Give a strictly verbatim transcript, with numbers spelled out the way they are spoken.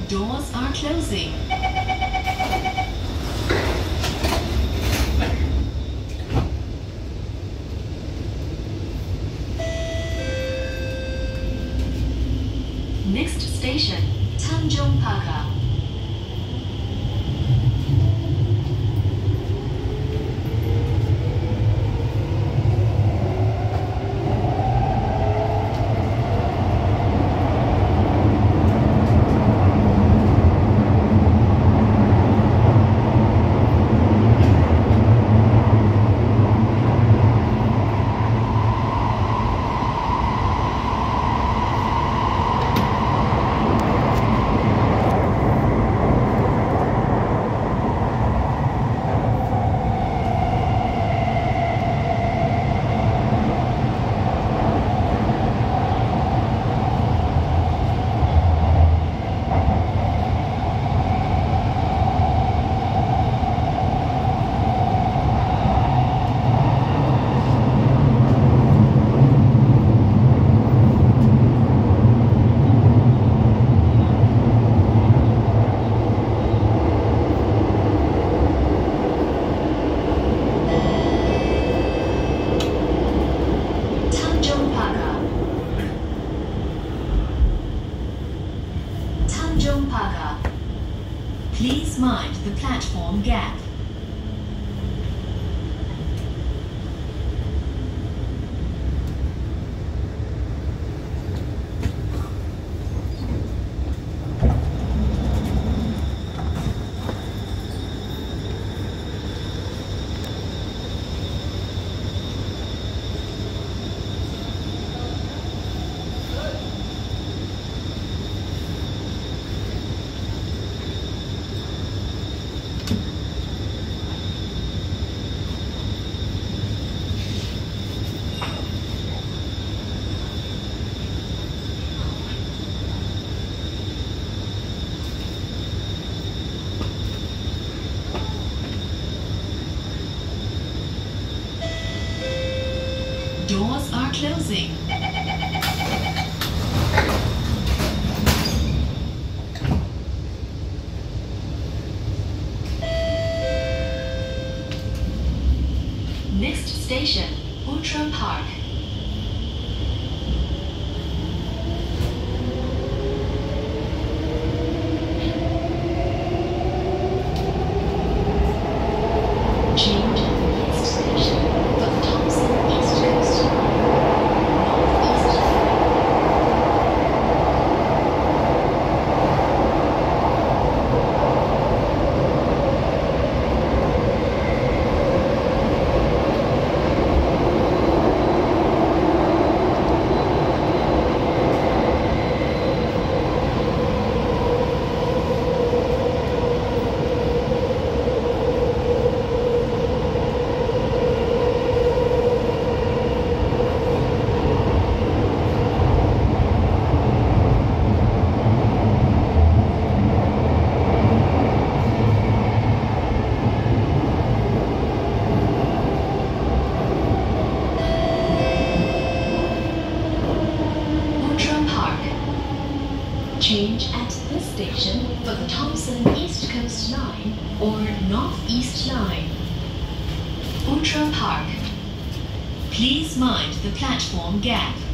Doors are closing. Next station, Tanjung Pagar. Please mind the platform gap. Doors are closing. Next station, Outram Park. Change at the next station for the Thompson East Coast Northeast Change at this station for the Thompson East Coast Line or Northeast Line. Outram Park. Please mind the platform gap.